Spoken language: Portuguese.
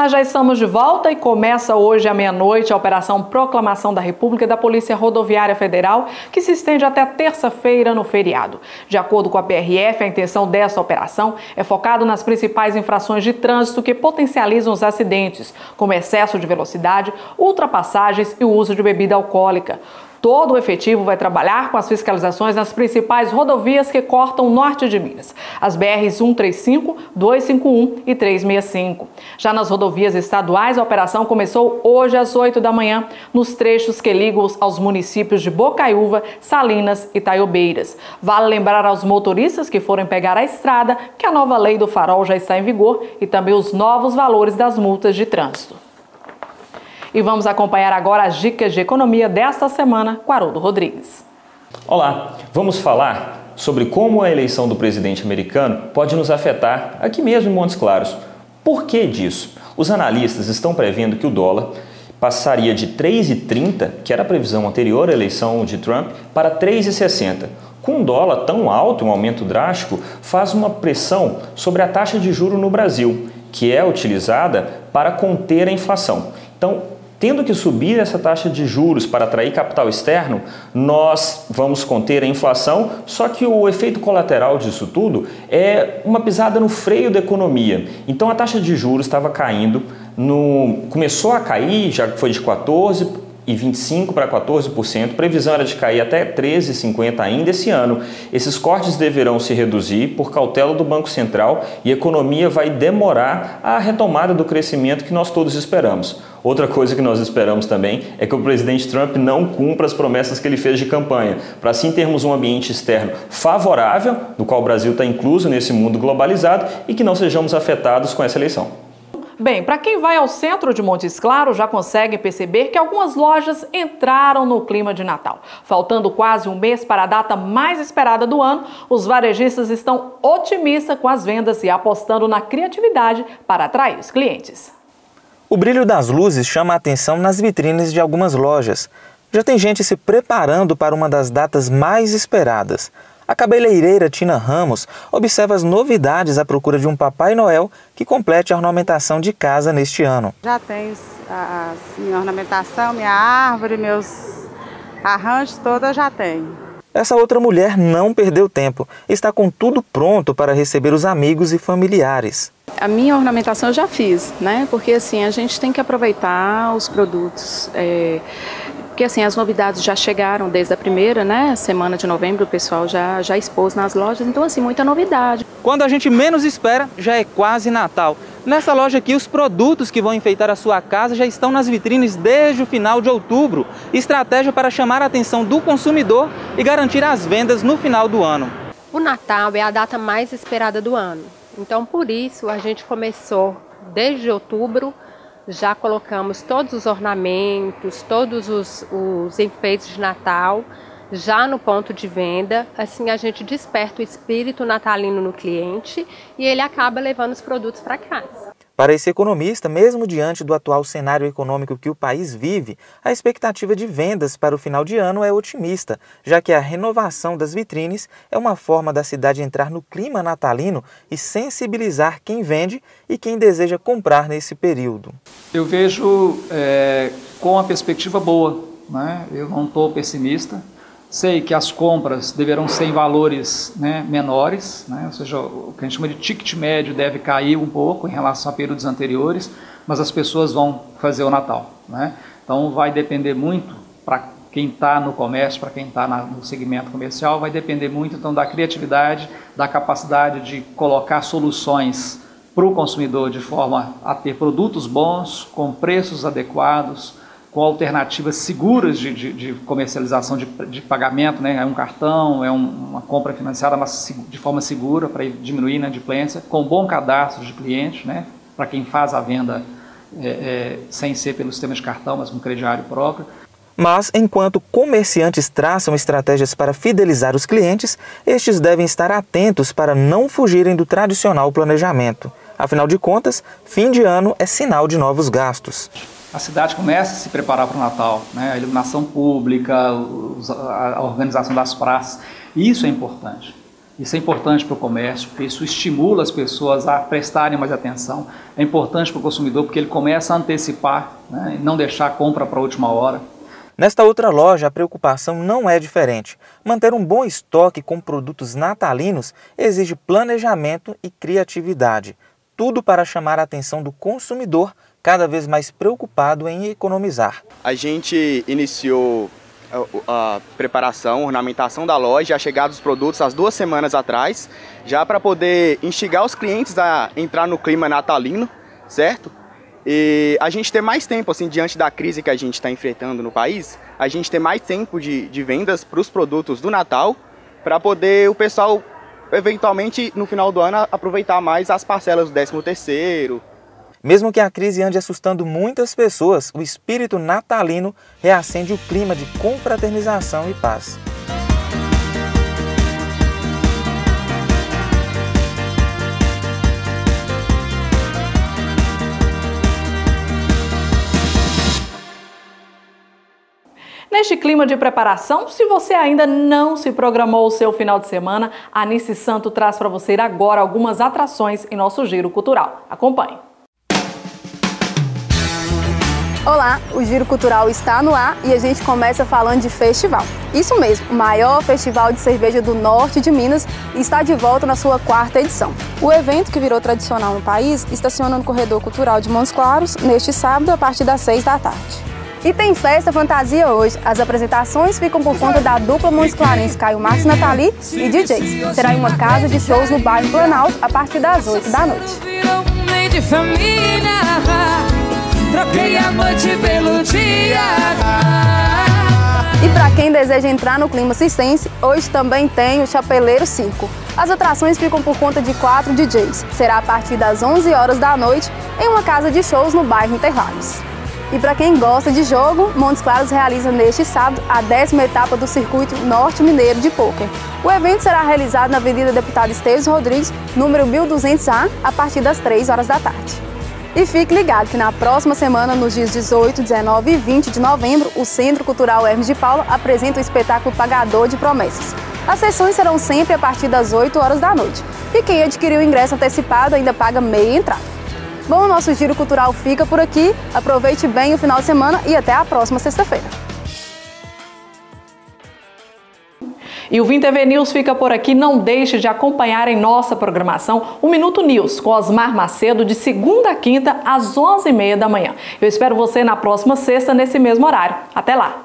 Olá, já estamos de volta e começa hoje à meia-noite a Operação Proclamação da República da Polícia Rodoviária Federal, que se estende até terça-feira no feriado. De acordo com a PRF, a intenção dessa operação é focada nas principais infrações de trânsito que potencializam os acidentes, como excesso de velocidade, ultrapassagens e o uso de bebida alcoólica. Todo o efetivo vai trabalhar com as fiscalizações nas principais rodovias que cortam o norte de Minas, as BRs 135, 251 e 365. Já nas rodovias estaduais, a operação começou hoje às 8 da manhã, nos trechos que ligam aos municípios de Bocaiúva, Salinas e Taiobeiras. Vale lembrar aos motoristas que forem pegar a estrada que a nova lei do farol já está em vigor e também os novos valores das multas de trânsito. E vamos acompanhar agora as dicas de economia desta semana com Haroldo Rodrigues. Olá, vamos falar sobre como a eleição do presidente americano pode nos afetar aqui mesmo em Montes Claros. Por que disso? Os analistas estão prevendo que o dólar passaria de 3,30, que era a previsão anterior à eleição de Trump, para 3,60. Com um dólar tão alto, um aumento drástico, faz uma pressão sobre a taxa de juros no Brasil, que é utilizada para conter a inflação. Então, tendo que subir essa taxa de juros para atrair capital externo, nós vamos conter a inflação, só que o efeito colateral disso tudo é uma pisada no freio da economia. Então a taxa de juros estava caindo, começou a cair, já foi de 14,25% para 14%, previsão era de cair até 13,50% ainda esse ano. Esses cortes deverão se reduzir por cautela do Banco Central e a economia vai demorar a retomada do crescimento que nós todos esperamos. Outra coisa que nós esperamos também é que o presidente Trump não cumpra as promessas que ele fez de campanha, para assim termos um ambiente externo favorável, do qual o Brasil está incluso nesse mundo globalizado, e que não sejamos afetados com essa eleição. Bem, para quem vai ao centro de Montes Claros já consegue perceber que algumas lojas entraram no clima de Natal. Faltando quase um mês para a data mais esperada do ano, os varejistas estão otimistas com as vendas e apostando na criatividade para atrair os clientes. O brilho das luzes chama a atenção nas vitrines de algumas lojas. Já tem gente se preparando para uma das datas mais esperadas. A cabeleireira Tina Ramos observa as novidades à procura de um Papai Noel que complete a ornamentação de casa neste ano. Já tenho minha ornamentação, minha árvore, meus arranjos todos eu já tenho. Essa outra mulher não perdeu tempo. Está com tudo pronto para receber os amigos e familiares. A minha ornamentação eu já fiz, né? Porque assim, a gente tem que aproveitar os produtos. Porque assim, as novidades já chegaram desde a primeira, né, semana de novembro, o pessoal já expôs nas lojas, então assim, muita novidade. Quando a gente menos espera, já é quase Natal. Nessa loja aqui, os produtos que vão enfeitar a sua casa já estão nas vitrines desde o final de outubro. Estratégia para chamar a atenção do consumidor e garantir as vendas no final do ano. O Natal é a data mais esperada do ano, então por isso a gente começou desde outubro. Já colocamos todos os ornamentos, todos os enfeites de Natal já no ponto de venda. Assim a gente desperta o espírito natalino no cliente e ele acaba levando os produtos para casa. Para esse economista, mesmo diante do atual cenário econômico que o país vive, a expectativa de vendas para o final de ano é otimista, já que a renovação das vitrines é uma forma da cidade entrar no clima natalino e sensibilizar quem vende e quem deseja comprar nesse período. Eu vejo com a perspectiva boa, né? Eu não estou pessimista. Sei que as compras deverão ser em valores, né, menores, né? Ou seja, o que a gente chama de ticket médio deve cair um pouco em relação a períodos anteriores, mas as pessoas vão fazer o Natal, né? Então vai depender muito, para quem está no comércio, para quem está no segmento comercial, vai depender muito então da criatividade, da capacidade de colocar soluções para o consumidor de forma a ter produtos bons, com preços adequados, com alternativas seguras de comercialização de pagamento, né? É um cartão, é uma compra financiada mas de forma segura para diminuir a inadimplência, com bom cadastro de clientes, né? Para quem faz a venda sem ser pelo sistema de cartão, mas com crediário próprio. Mas, enquanto comerciantes traçam estratégias para fidelizar os clientes, estes devem estar atentos para não fugirem do tradicional planejamento. Afinal de contas, fim de ano é sinal de novos gastos. A cidade começa a se preparar para o Natal, né? A iluminação pública, a organização das praças, isso é importante. Isso é importante para o comércio, porque isso estimula as pessoas a prestarem mais atenção. É importante para o consumidor, porque ele começa a antecipar, né, e não deixar a compra para a última hora. Nesta outra loja, a preocupação não é diferente. Manter um bom estoque com produtos natalinos exige planejamento e criatividade. Tudo para chamar a atenção do consumidor, cada vez mais preocupado em economizar. A gente iniciou a preparação, a ornamentação da loja, a chegada dos produtos há 2 semanas atrás, já para poder instigar os clientes a entrar no clima natalino, certo? E a gente ter mais tempo, assim, diante da crise que a gente está enfrentando no país, a gente ter mais tempo de vendas para os produtos do Natal, para poder o pessoal, eventualmente, no final do ano, aproveitar mais as parcelas do 13º. Mesmo que a crise ande assustando muitas pessoas, o espírito natalino reacende o clima de confraternização e paz. Neste clima de preparação, se você ainda não se programou o seu final de semana, a Nice Santo traz para você agora algumas atrações em nosso Giro Cultural. Acompanhe! Olá, o Giro Cultural está no ar e a gente começa falando de festival. Isso mesmo, o maior festival de cerveja do norte de Minas está de volta na sua 4ª edição. O evento, que virou tradicional no país, estaciona no Corredor Cultural de Montes Claros neste sábado a partir das 6 da tarde. E tem festa fantasia hoje. As apresentações ficam por conta da dupla Montes Clarense Caio Marques Nathalie e DJs. Será em uma casa de shows no bairro Planalto a partir das 8 da noite. Troquei a noite pelo dia. E para quem deseja entrar no clima circense, hoje também tem o Chapeleiro Circo. As atrações ficam por conta de 4 DJs. Será a partir das 11 horas da noite em uma casa de shows no bairro Interlagos. E para quem gosta de jogo, Montes Claros realiza neste sábado a 10ª etapa do Circuito Norte Mineiro de Pôquer. O evento será realizado na Avenida Deputado Esteves Rodrigues, número 1200A, a partir das 3 horas da tarde. E fique ligado que na próxima semana, nos dias 18, 19 e 20 de novembro, o Centro Cultural Hermes de Paula apresenta o espetáculo Pagador de Promessas. As sessões serão sempre a partir das 8 horas da noite. E quem adquiriu o ingresso antecipado ainda paga meia entrada. Bom, o nosso Giro Cultural fica por aqui. Aproveite bem o final de semana e até a próxima sexta-feira. E o Vim TV News fica por aqui. Não deixe de acompanhar em nossa programação o Minuto News com Osmar Macedo de segunda a quinta às 11h30 da manhã. Eu espero você na próxima sexta nesse mesmo horário. Até lá!